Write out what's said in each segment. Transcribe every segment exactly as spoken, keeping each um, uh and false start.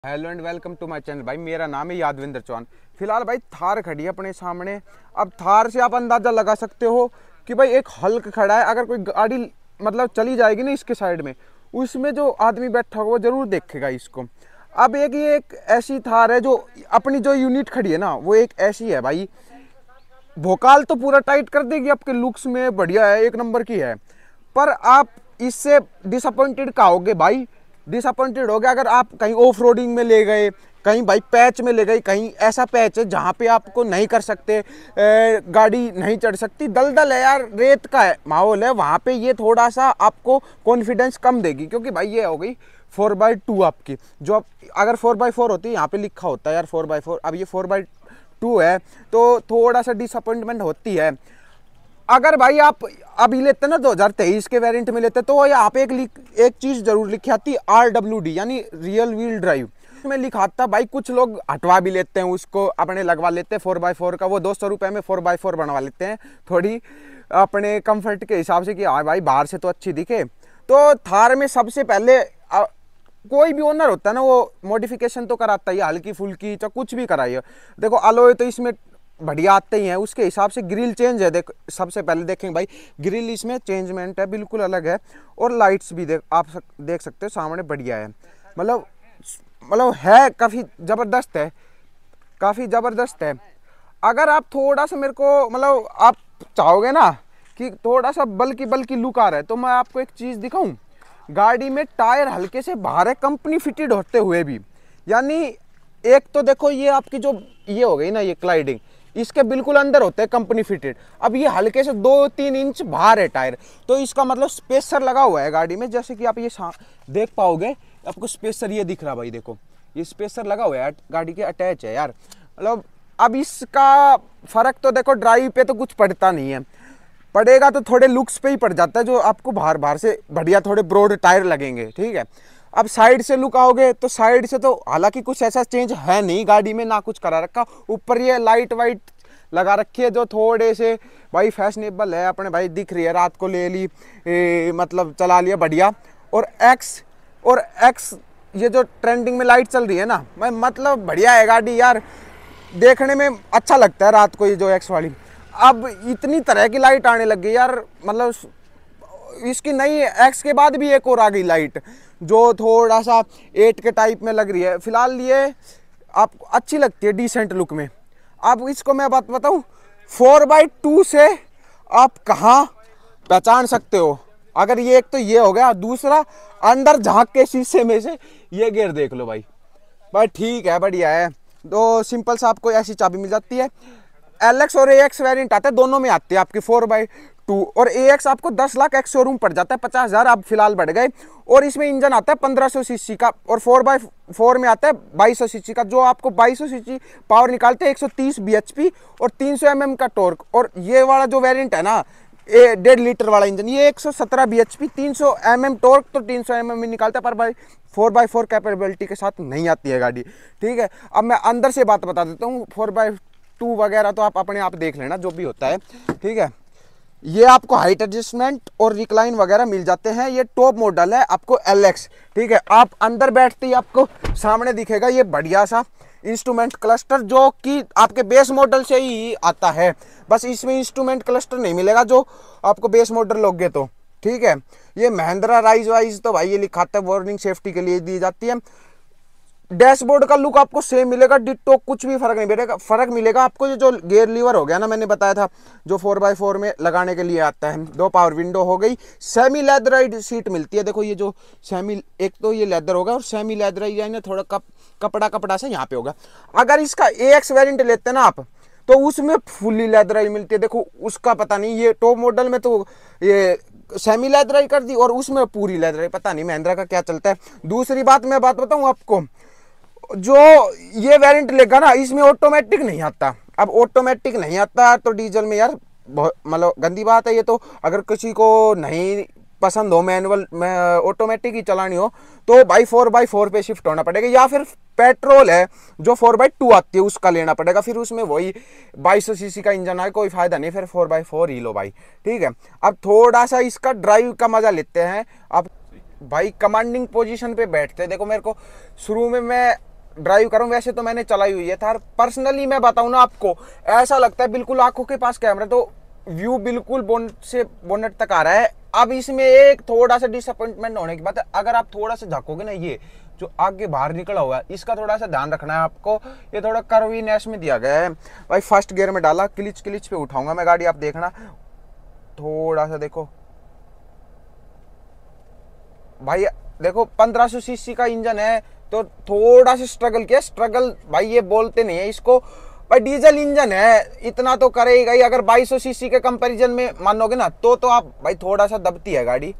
Hello and welcome to my channel. भाई मेरा नाम है यादविंदर चौहान। फिलहाल भाई थार खड़ी है अपने सामने। अब थार से आप अंदाज़ा लगा सकते हो कि भाई एक हल्क खड़ा है। अगर कोई गाड़ी मतलब चली जाएगी ना इसके साइड में, उसमें जो आदमी बैठा होगा वो जरूर देखेगा इसको। अब एक ये एक ऐसी थार है जो अपनी जो यूनिट खड़ी है ना, वो एक ऐसी है भाई, भोकाल तो पूरा टाइट कर देगी, आपके लुक्स में बढ़िया है, एक नंबर की है। पर आप इससे डिसअपॉइंटेड का होगे भाई, डिसअपॉइंटेड हो गया अगर आप कहीं ऑफ रोडिंग में ले गए, कहीं भाई पैच में ले गए, कहीं ऐसा पैच है जहाँ पे आपको नहीं कर सकते, ए, गाड़ी नहीं चढ़ सकती, दलदल है यार, रेत का है माहौल है, वहाँ पे ये थोड़ा सा आपको कॉन्फिडेंस कम देगी। क्योंकि भाई ये हो गई फोर बाई टू आपकी, जो आप अगर फोर बाई फोर होती है, यहाँ पे लिखा होता है यार फोर बाई फोर, अब ये फोर बाई टू है तो थोड़ा सा डिसअपॉइंटमेंट होती है। अगर भाई आप अभी लेते ना दो हज़ार तेईस के वेरिएंट में लेते तो यहाँ पे एक एक चीज जरूर लिखी आती, आर डब्ल्यू डी यानी रियल व्हील ड्राइव में लिखा था। भाई कुछ लोग हटवा भी लेते हैं उसको, अपने लगवा लेते हैं फोर बाई फोर का, वो दो सौ रुपये में फोर बाई फोर बनवा लेते हैं थोड़ी अपने कंफर्ट के हिसाब से कि हाँ भाई बाहर से तो अच्छी दिखे। तो थार में सबसे पहले आ, कोई भी ओनर होता है ना, वो मॉडिफिकेशन तो कराता ही, हल्की फुल्की चाहे कुछ भी कराइए। देखो अलोय तो इसमें बढ़िया आते ही हैं, उसके हिसाब से ग्रिल चेंज है। देख सबसे पहले देखेंगे भाई ग्रिल इसमें चेंजमेंट है, बिल्कुल अलग है। और लाइट्स भी देख आप सक, देख सकते हो सामने बढ़िया है, मतलब मतलब है काफ़ी ज़बरदस्त है, काफ़ी ज़बरदस्त है। अगर आप थोड़ा सा मेरे को मतलब आप चाहोगे ना कि थोड़ा सा बल्कि बल्कि लुक आ रहा है, तो मैं आपको एक चीज़ दिखाऊं। गाड़ी में टायर हल्के से बाहर है, कंपनी फिटेड होते हुए भी। यानी एक तो देखो ये आपकी जो ये हो गई ना, ये क्लाइडिंग इसके बिल्कुल अंदर होते हैं कंपनी फिटेड। अब ये हल्के से दो तीन इंच बाहर है टायर, तो इसका मतलब स्पेसर लगा हुआ है गाड़ी में। जैसे कि आप ये देख पाओगे, आपको स्पेसर ये दिख रहा भाई, देखो ये स्पेसर लगा हुआ है, गाड़ी के अटैच है यार। मतलब अब इसका फर्क तो देखो ड्राइव पे तो कुछ पड़ता नहीं है, पड़ेगा तो थोड़े लुक्स पे ही पड़ जाता है, जो आपको बाहर बाहर से बढ़िया थोड़े ब्रॉड टायर लगेंगे, ठीक है। अब साइड से लुक आओगे तो साइड से तो हालांकि कुछ ऐसा चेंज है नहीं गाड़ी में, ना कुछ करा रखा। ऊपर ये लाइट वाइट लगा रखी है जो थोड़े से भाई फैशनेबल है, अपने भाई दिख रही है, रात को ले ली ए, मतलब चला लिया बढ़िया। और एक्स और एक्स ये जो ट्रेंडिंग में लाइट चल रही है ना, मैं मतलब बढ़िया है गाड़ी यार, देखने में अच्छा लगता है रात को ये जो एक्स वाली। अब इतनी तरह की लाइट आने लग गई यार, मतलब इसकी नई एक्स के बाद भी एक और आ गई लाइट जो थोड़ा सा एट के टाइप में लग रही है। फिलहाल ये आपको अच्छी लगती है डिसेंट लुक में। अब इसको मैं बात बताऊं, फोर बाई टू से आप कहाँ पहचान सकते हो, अगर ये एक तो ये हो गया, दूसरा अंदर झांक के शीशे में से ये गेयर देख लो भाई, भाई ठीक है बढ़िया है। तो सिंपल सा आपको ऐसी चाबी मिल जाती है। एल एक्स और ए एक्स वेरियंट आता है, दोनों में आती है आपकी फोर बाई टू, और ए एक्स आपको दस लाख एक्स शोरूम पड़ जाता है, पचास हजार अब फिलहाल बढ़ गए। और इसमें इंजन आता है पंद्रह सौ सीसी का, और फोर बाई फोर में आता है बाईस सौ सीसी का, जो आपको बाईस सौ सीसी पावर निकालते हैं, एक सौ तीस बीएचपी और तीन सौ एमएम का टॉर्क। और ये वाला जो वेरिएंट है ना, ये डेढ़ लीटर वाला इंजन, ये एक सौ सत्रह बीएचपी तीन सौ एमएम टॉर्क, तो तीन सौ एमएम में निकालता है, पर भाई फोर बाई फोर कैपेबिलिटी के साथ नहीं आती है गाड़ी, ठीक है। अब मैं अंदर से बात बता देता हूँ, फोर बाई टू वगैरह तो आप अपने आप देख लेना जो भी होता है, ठीक है। ये आपको हाइट एडजस्टमेंट और रिक्लाइन वगैरह मिल जाते हैं। ये टॉप मॉडल है आपको एल एक्स, ठीक है। आप अंदर बैठते ही आपको सामने दिखेगा ये बढ़िया सा इंस्ट्रूमेंट क्लस्टर, जो कि आपके बेस मॉडल से ही आता है, बस इसमें इंस्ट्रूमेंट क्लस्टर नहीं मिलेगा जो आपको बेस मॉडल लोगे तो, ठीक है। ये महिंद्रा राइज वाइज तो भाई ये लिखाता है वार्निंग सेफ्टी के लिए दी जाती है। डैशबोर्ड का लुक आपको सेम मिलेगा, डिट्टो, कुछ भी फर्क नहीं मिलेगा। फर्क मिलेगा आपको ये जो गियर लीवर हो गया ना, मैंने बताया था जो फोर बाई फोर में लगाने के लिए आता है। दो पावर विंडो हो गई, सेमी लेदराइड सीट मिलती है, देखो ये जो सेमी, एक तो ये लेदर होगा और सेमी लेदराइड यानी थोड़ा कप कपड़ा कपड़ा सा यहाँ पे होगा। अगर इसका ए एक्स वेरिएंट लेते हैं ना आप, तो उसमें फुल्ली लेदराइड मिलती है। देखो उसका पता नहीं, ये टॉप मॉडल में तो ये सेमी लेदराइड कर दी और उसमें पूरी लेदराइड, पता नहीं महिंद्रा का क्या चलता है। दूसरी बात मैं बात बताऊँ आपको, जो ये वेरिएंट लेगा ना, इसमें ऑटोमेटिक नहीं आता। अब ऑटोमेटिक नहीं आता तो डीजल में यार बहुत मतलब गंदी बात है ये तो। अगर किसी को नहीं पसंद हो मैनुअल में ऑटोमेटिक ही चलानी हो, तो भाई फोर बाई फोर पे शिफ्ट होना पड़ेगा, या फिर पेट्रोल है जो फोर बाई टू आती है उसका लेना पड़ेगा, फिर उसमें वही बाईस सौ सीसी का इंजन आए, कोई फायदा नहीं, फिर फोर बाई फोर ही लो भाई, ठीक है। अब थोड़ा सा इसका ड्राइव का मजा लेते हैं। अब भाई कमांडिंग पोजीशन पे बैठते, देखो मेरे को शुरू में मैं ड्राइव करूं, वैसे तो मैंने चलाई हुई है थार, पर्सनली मैं बताऊं ना आपको, ऐसा लगता है बिल्कुल आंखों के पास कैमरा, तो व्यू बिल्कुल बोनट से बोनट तक आ रहा है। अब इसमें एक थोड़ा सा डिसअपॉइंटमेंट होने की बात है, अगर आप थोड़ा सा झाँकोगे ना, ये जो आगे बाहर निकला हुआ है इसका थोड़ा सा ध्यान रखना है आपको, ये थोड़ा कर्वीनेस में दिया गया है भाई। फर्स्ट गियर में डाला, क्लिच क्लिच पे उठाऊंगा मैं गाड़ी, आप देखना थोड़ा सा देखो भाई, देखो पंद्रह सौ सीसी का इंजन है, तो थोड़ा सा स्ट्रगल किया, स्ट्रगल भाई ये बोलते नहीं है इसको भाई, डीजल इंजन है इतना तो करेगा ही। अगर बाईस सौ सीसी के कंपैरिजन में मानोगे ना तो तो आप भाई थोड़ा सा दबती है गाड़ी।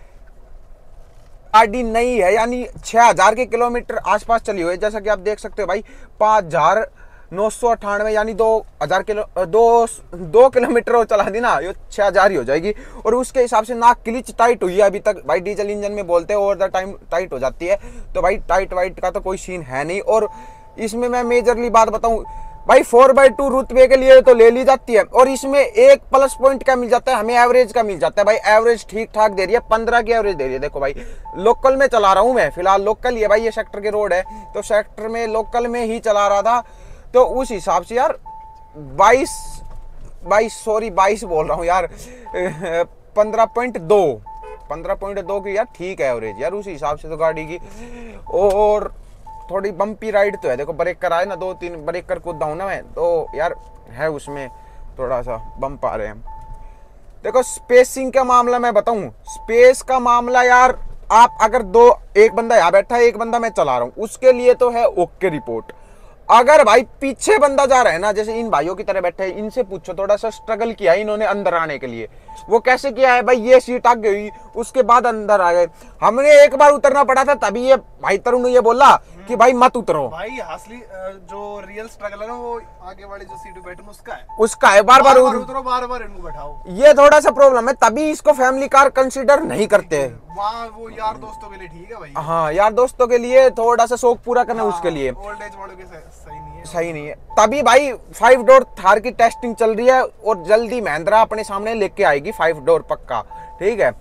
गाड़ी नई है, यानी छह हजार के किलोमीटर आसपास चली हुई है, जैसा कि आप देख सकते हो भाई, पाँच हजार नौ सौ अट्ठानवे यानी दो हजार किलो दो दो किलोमीटर वो चला दी ना, ये छह हजार ही हो जाएगी। और उसके हिसाब से ना क्लिच टाइट हुई है अभी तक भाई, डीजल इंजन में बोलते हैं ओवर द टाइम टाइट हो जाती है, तो भाई टाइट वाइट का तो कोई सीन है नहीं। और इसमें मैं मेजरली बात बताऊं भाई, फोर बाई टू रुतबे के लिए तो ले ली जाती है, और इसमें एक प्लस पॉइंट क्या मिल जाता है हमें, एवरेज का मिल जाता है भाई। एवरेज ठीक ठाक दे रही है, पंद्रह की एवरेज दे रही है। देखो भाई लोकल में चला रहा हूं मैं, फिलहाल लोकल ही है भाई, ये सेक्टर के रोड है, तो सेक्टर में लोकल में ही चला रहा था, तो उस हिसाब से यार बाईस बाईस सॉरी बाईस बोल रहा हूँ यार, पंद्रह पॉइंट दो पंद्रह पॉइंट दो की यार ठीक है एवरेज यार, उस हिसाब से तो गाड़ी की। और थोड़ी बम्पी राइड तो है, देखो ब्रेकर आए ना, दो तीन ब्रेकर कूदा हूं ना मैं, तो यार है उसमें थोड़ा सा बम्प आ रहे हैं। देखो स्पेसिंग का मामला मैं बताऊं, स्पेस का मामला यार, आप अगर दो एक बंदा यहाँ बैठा है, एक बंदा मैं चला रहा हूं, उसके लिए तो है ओके रिपोर्ट। अगर भाई पीछे बंदा जा रहा है ना, जैसे इन भाइयों की तरह बैठे हैं, इनसे पूछो थोड़ा सा स्ट्रगल किया है इन्होंने अंदर आने के लिए, वो कैसे किया है भाई, ये सीट आ गई उसके बाद अंदर आ गए। हमने एक बार उतरना पड़ा था, तभी ये भाई तरुण ने ये बोला कि भाई मत उतरो भाई। असली जो रियल स्ट्रगल है ना, वो आगे वाली जो सीट पे बैठे उसका है उसका है बार बार, बार उतरो, बार बार इनको बैठाओ, ये थोड़ा सा प्रॉब्लम है, तभी इसको फैमिली कार कंसीडर नहीं करते। वहाँ वो यार दोस्तों के लिए ठीक है भाई, हाँ यार दोस्तों के लिए थोड़ा सा शौक पूरा करना, हाँ, उसके लिए ओल्ड एज वालों के सही नहीं है, सही नहीं है। तभी भाई फाइव डोर थार की टेस्टिंग चल रही है, और जल्दी महिंद्रा अपने सामने लेके आएगी फाइव डोर पक्का, ठीक है।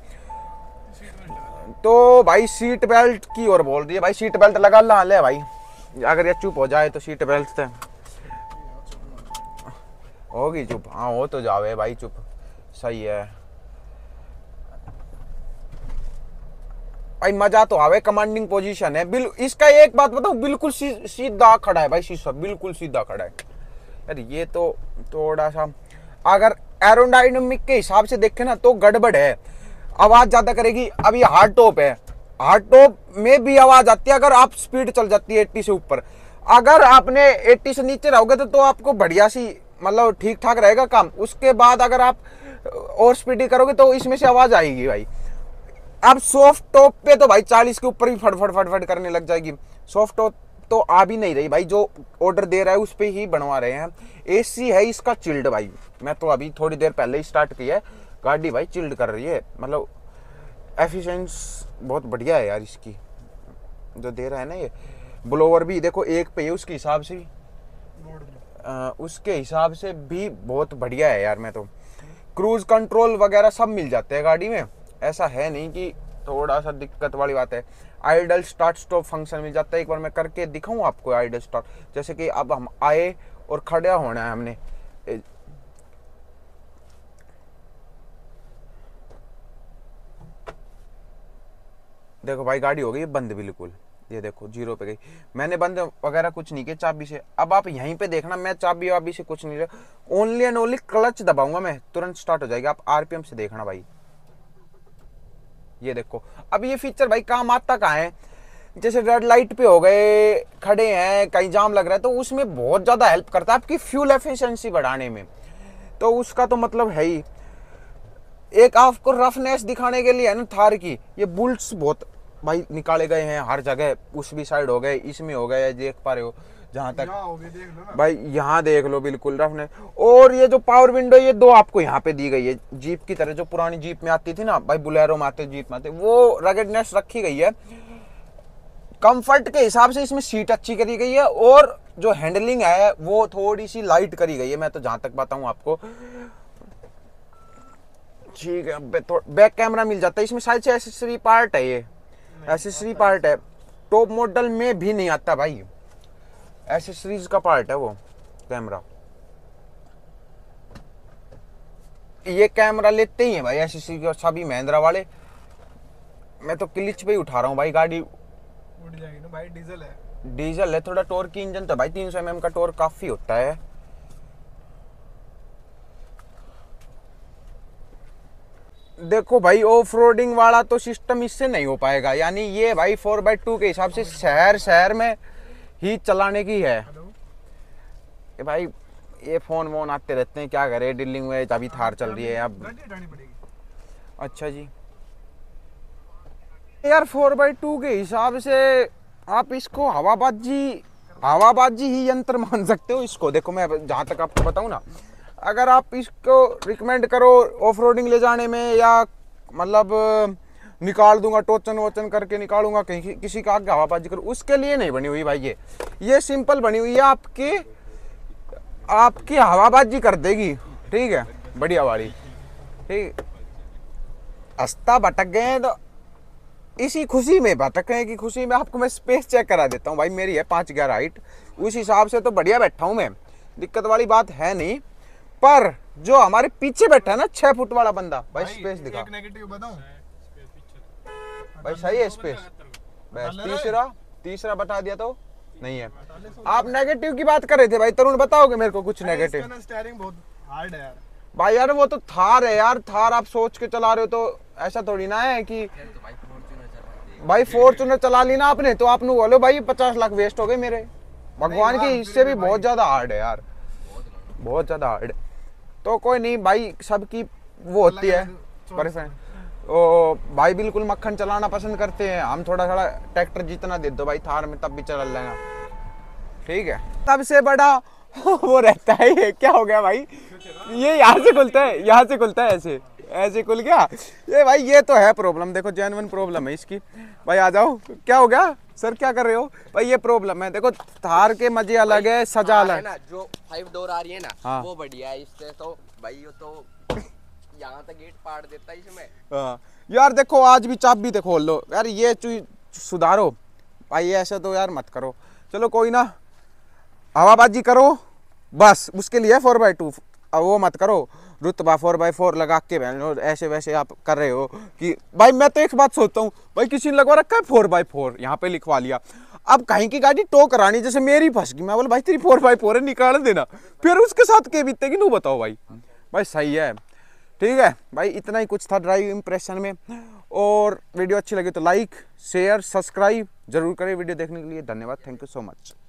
तो भाई सीट बेल्ट की और बोल रही है भाई, सीट बेल्ट लगा ला ले भाई, अगर ये चुप हो जाए तो सीट बेल्ट से होगी चुप, हाँ हो तो जावे भाई चुप, सही है भाई, मजा तो आवे, कमांडिंग पोजीशन है बिल। इसका एक बात बताऊं, बिल्कुल सी, सीधा खड़ा है भाई, शीशा बिल्कुल सीधा खड़ा है यार। ये तो थोड़ा सा अगर एरोडायनामिक के हिसाब से देखे ना तो गड़बड़ है, आवाज ज्यादा करेगी। अभी हार्ड टॉप है, हार्ड टॉप में भी आवाज आती है अगर आप स्पीड चल जाती है अस्सी से ऊपर। अगर आपने अस्सी से नीचे रहोगे तो, तो आपको बढ़िया सी मतलब ठीक ठाक रहेगा काम। उसके बाद अगर आप और स्पीड करोगे तो इसमें से आवाज आएगी भाई। अब सॉफ्ट टॉप पे तो भाई चालीस के ऊपर भी फटफट फटफट करने लग जाएगी। सॉफ्ट टॉप तो आ भी नहीं रही भाई, जो ऑर्डर दे रहा है उस पे ही बनवा रहे हैं। एसी है इसका चिल्ड भाई, मैं तो अभी थोड़ी देर पहले ही स्टार्ट की है गाड़ी भाई, चिल्ड कर रही है, मतलब एफिशिएंस बहुत बढ़िया है यार इसकी जो दे रहा है ना। ये ब्लोवर भी देखो एक पे है, उसके हिसाब से भी आ, उसके हिसाब से भी बहुत बढ़िया है यार। मैं तो क्रूज कंट्रोल वगैरह सब मिल जाते हैं गाड़ी में, ऐसा है नहीं कि थोड़ा सा दिक्कत वाली बात है। आइडल स्टार्ट स्टॉप फंक्शन मिल जाता है, एक बार मैं करके दिखाऊं आपको आइडल स्टार्ट। जैसे कि अब हम आए और खड़ा होना है हमने, देखो भाई गाड़ी हो गई बंद बिल्कुल, ये देखो जीरो पे गई, मैंने बंद वगैरह कुछ नहीं किया चाबी से। अब आप यहीं पे देखना, मैं चाबी वाबी से कुछ नहीं रहा, ओनली एंड ओनली क्लच दबाऊंगा मैं, तुरंत स्टार्ट हो जाएगी। आप आरपीएम से देखना भाई, ये देखो। अब ये फीचर भाई काम आता कहाँ है, जैसे रेड लाइट पे हो गए, खड़े हैं, कहीं जाम लग रहा है, तो उसमें बहुत ज्यादा हेल्प करता है आपकी फ्यूल एफिशिएंसी बढ़ाने में, तो उसका तो मतलब है ही। एक आपको रफनेस दिखाने के लिए है ना थार की, ये बुल्ट्स बहुत भाई निकाले गए हैं हर जगह, उस भी साइड हो गए, इसमें हो गए, देख पा रहे हो जहां तक देख लो ना भाई, यहाँ देख लो बिल्कुल रफनेस। और ये जो पावर विंडो ये दो आपको यहाँ पे दी गई है, जीप की तरह जो पुरानी जीप में आती थी ना भाई, बुलेरो में आते जीप में आते, वो रगेडनेस रखी गई है। कंफर्ट के हिसाब से इसमें सीट अच्छी करी गई है, और जो हैंडलिंग है वो थोड़ी सी लाइट करी गई है, मैं तो जहां तक बताऊं आपको, ठीक है। बैक कैमरा मिल जाता है इसमें, शायद से एसेसरी पार्ट है, ये एसेसरी पार्ट है, टॉप मॉडल में भी नहीं आता भाई, एसेसरीज का पार्ट है वो कैमरा। ये कैमरा लेते ही है भाई एसेसरी के सभी महिंद्रा वाले। मैं तो क्लिच पे ही उठा रहा हूँ भाई, गाड़ी उड़ जाएगी ना भाई, डीजल है। डीजल है, थोड़ा टॉर्क की इंजन तो भाई तीन सौ एम एम का टॉर्क काफी होता है। देखो भाई ऑफ रोडिंग वाला तो सिस्टम इससे नहीं हो पाएगा, यानी ये भाई फोर बाई टू के हिसाब से शहर शहर में ही चलाने की है। ये भाई ये फोन वोन आते रहते हैं, क्या करे, डीलिंग में अभी थार चल रही है अब। अच्छा जी यार फोर बाई टू के हिसाब से आप इसको हवाबाजी हवाबाजी ही यंत्र मान सकते हो इसको। देखो मैं जहाँ तक आपको बताऊँ ना, अगर आप इसको रिकमेंड करो ऑफ रोडिंग ले जाने में, या मतलब निकाल दूंगा टोचन वोचन करके निकालूंगा कहीं किसी का आगे हवाबाजी करूँ, उसके लिए नहीं बनी हुई भाई। ये ये सिंपल बनी हुई है, आपकी आपकी हवाबाजी कर देगी, ठीक है, बढ़िया वाली। ठीक, अस्ता भटक गए तो इसी खुशी में भटक गए कि खुशी में आपको मैं स्पेस चेक करा देता हूँ भाई। मेरी है पाँच ग्यारह हाइट, उस हिसाब से तो बढ़िया बैठा हूँ मैं, दिक्कत वाली बात है नहीं। पर जो हमारे पीछे बैठा है ना छह फुट वाला बंदा भाई, भाई स्पेस दिखा। एक नेगेटिव बताऊं भाई, सही है स्पेस। बस तीसरा तीसरा बता दिया तो नहीं है। आप नेगेटिव की बात कर रहे थे भाई, तरुण बताओगे मेरे को कुछ नेगेटिव? स्टीयरिंग बहुत हार्ड है यार भाई। यार वो तो थार है यार, थार आप सोच के चला रहे हो तो ऐसा थोड़ी ना है कि भाई फॉर्च्यूनर चला ली ना आपने तो आपने बोलो भाई पचास लाख वेस्ट हो गए मेरे। भगवान की इससे भी बहुत ज्यादा हार्ड है यार, बहुत ज्यादा हार्ड। तो कोई नहीं भाई, सबकी वो होती है परेशान। ओ भाई बिल्कुल मक्खन चलाना पसंद करते हैं हम, थोड़ा थोड़ा ट्रैक्टर जितना दे दो भाई थार में तब भी चला लेना, ठीक है। सबसे बड़ा वो रहता है, ये क्या हो गया भाई, ये यहाँ से खुलता है, यहाँ से खुलता है, ऐसे ऐसे खुल गया ये भाई। ये तो है प्रॉब्लम, देखो जेन्युइन प्रॉब्लम है इसकी भाई। आ जाओ, क्या हो गया सर, क्या कर रहे हो भाई? ये प्रॉब्लम है, देखो थार के मजे अलग है, सजा अलग है ना। जो फाइव डोर आ रही है ना, हाँ। वो बढ़िया है इससे तो भाई। ये तो यहाँ तक गेट पाड़ देता है इसमें। हाँ यार देखो, आज भी चाबी तो खोल लो यार, ये चीज सुधारो भाई, ऐसा तो यार मत करो। चलो कोई ना, हवाबाजी करो बस, उसके लिए फोर बाई टू वो मत करो, रुतबा फोर बाई फोर लगा के ऐसे वैसे आप कर रहे हो कि भाई। मैं तो एक बात सोचता हूँ भाई, किसी ने लगवा रखा है फोर बाई फोर, यहाँ पे लिखवा लिया, अब कहीं की गाड़ी टो करानी, जैसे मेरी फंस गई, मैं बोला भाई तेरी फोर बाई फोर है निकाल देना, फिर उसके साथ के बीतेगी नू, बताओ भाई। भाई सही है, ठीक है भाई, इतना ही कुछ था ड्राइव इंप्रेशन में। और वीडियो अच्छी लगी तो लाइक शेयर सब्सक्राइब जरूर करें। वीडियो देखने के लिए धन्यवाद, थैंक यू सो मच।